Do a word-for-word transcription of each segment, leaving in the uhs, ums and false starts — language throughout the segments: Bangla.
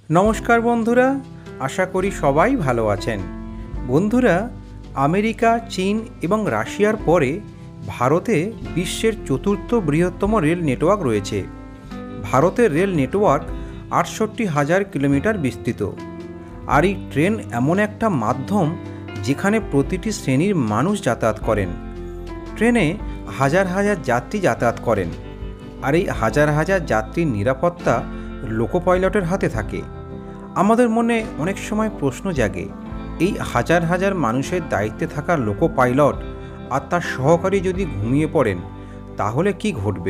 নমস্কার বন্ধুরা, আশা করি সবাই ভালো আছেন। বন্ধুরা, আমেরিকা, চীন এবং রাশিয়ার পরে ভারতে বিশ্বের চতুর্থ বৃহত্তম রেল নেটওয়ার্ক রয়েছে। ভারতের রেল নেটওয়ার্ক আটষট্টি হাজার কিলোমিটার বিস্তৃত। আর এই ট্রেন এমন একটা মাধ্যম যেখানে প্রতিটি শ্রেণীর মানুষ যাতায়াত করেন। ট্রেনে হাজার হাজার যাত্রী যাতায়াত করেন, আর এই হাজার হাজার যাত্রীর নিরাপত্তা লোকো পাইলটের হাতে থাকে। আমাদের মনে অনেক সময় প্রশ্ন জাগে, এই হাজার হাজার মানুষের দায়িত্বে থাকা লোকো পাইলট আর তার সহকারী যদি ঘুমিয়ে পড়েন তাহলে কি ঘটবে?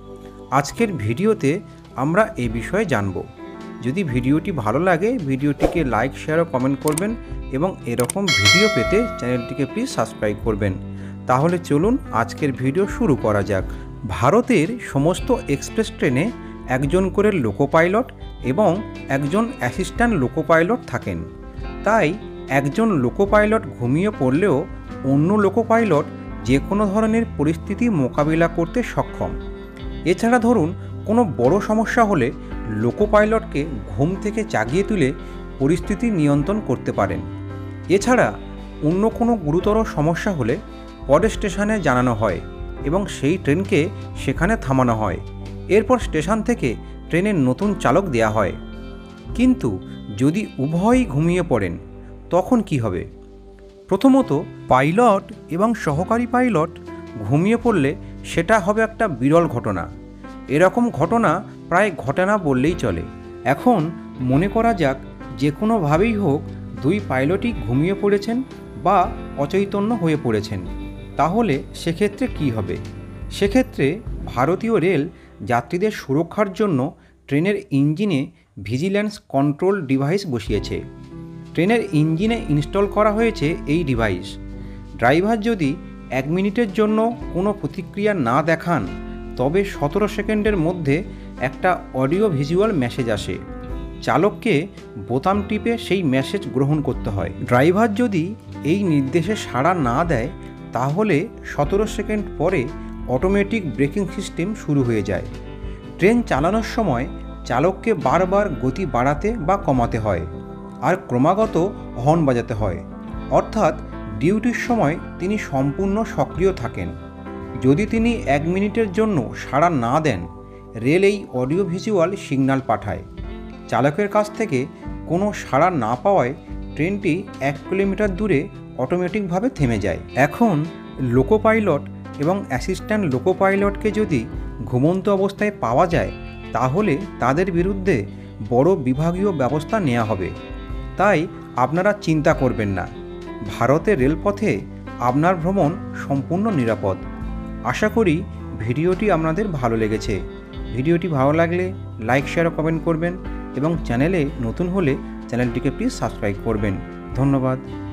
আজকের ভিডিওতে আমরা এই বিষয়ে জানব। যদি ভিডিওটি ভালো লাগে ভিডিওটিকে লাইক, শেয়ার ও কমেন্ট করবেন এবং এরকম ভিডিও পেতে চ্যানেলটিকে প্লিজ সাবস্ক্রাইব করবেন। তাহলে চলুন আজকের ভিডিও শুরু করা যাক। ভারতের সমস্ত এক্সপ্রেস ট্রেনে একজন করে লোকো পাইলট এবং একজন অ্যাসিস্ট্যান্ট লোকো পাইলট থাকেন। তাই একজন লোকো পাইলট ঘুমিয়ে পড়লেও অন্য লোকো পাইলট যে কোনো ধরনের পরিস্থিতি মোকাবিলা করতে সক্ষম। এছাড়া ধরুন কোনো বড় সমস্যা হলে লোকো পাইলটকে ঘুম থেকে জাগিয়ে তুলে পরিস্থিতি নিয়ন্ত্রণ করতে পারেন। এছাড়া অন্য কোনো গুরুতর সমস্যা হলে পরে স্টেশনে জানানো হয় এবং সেই ট্রেনকে সেখানে থামানো হয়। এরপর স্টেশন থেকে ট্রেনের নতুন চালক দেয়া হয়। কিন্তু যদি উভয়ই ঘুমিয়ে পড়েন তখন কি হবে? প্রথমত, পাইলট এবং সহকারী পাইলট ঘুমিয়ে পড়লে সেটা হবে একটা বিরল ঘটনা। এরকম ঘটনা প্রায় ঘটে না বললেই চলে। এখন মনে করা যাক যে কোনোভাবেই হোক দুই পাইলটই ঘুমিয়ে পড়েছেন বা অচৈতন্য হয়ে পড়েছেন, তাহলে সেক্ষেত্রে কি হবে? সেক্ষেত্রে ভারতীয় রেল যাত্রীদের সুরক্ষার জন্য ট্রেনের ইঞ্জিনে ভিজিল্যান্স কন্ট্রোল ডিভাইস বসিয়েছে। ট্রেনের ইঞ্জিনে ইনস্টল করা হয়েছে এই ডিভাইস। ড্রাইভার যদি এক মিনিটের জন্য কোনো প্রতিক্রিয়া না দেখান তবে সতেরো সেকেন্ডের মধ্যে একটা অডিও ভিজুয়াল মেসেজ আসে। চালককে বোতাম টিপে সেই মেসেজ গ্রহণ করতে হয়। ড্রাইভার যদি এই নির্দেশে সাড়া না দেয় তাহলে সতেরো সেকেন্ড পরে অটোমেটিক ব্রেকিং সিস্টেম শুরু হয়ে যায়। ট্রেন চালানোর সময় চালককে বারবার গতি বাড়াতে বা কমাতে হয় আর ক্রমাগত হর্ন বাজাতে হয়, অর্থাৎ ডিউটির সময় তিনি সম্পূর্ণ সক্রিয় থাকেন। যদি তিনি এক মিনিটের জন্য সাড়া না দেন, রেল এই অডিও ভিজুয়াল সিগন্যাল পাঠায়। চালকের কাছ থেকে কোনো সাড়া না পাওয়ায় ট্রেনটি এক কিলোমিটার দূরে অটোমেটিকভাবে থেমে যায়। এখন লোকো পাইলট এবং অ্যাসিস্ট্যান্ট লোকো পাইলটকে যদি ঘুমন্ত অবস্থায় পাওয়া যায় তাহলে তাদের বিরুদ্ধে বড় বিভাগীয় ব্যবস্থা নেওয়া হবে। তাই আপনারা চিন্তা করবেন না, ভারতের রেলপথে আপনার ভ্রমণ সম্পূর্ণ নিরাপদ। আশা করি ভিডিওটি আপনাদের ভালো লেগেছে। ভিডিওটি ভালো লাগলে লাইক, শেয়ার ও কমেন্ট করবেন এবং চ্যানেলে নতুন হলে চ্যানেলটিকে প্লিজ সাবস্ক্রাইব করবেন। ধন্যবাদ।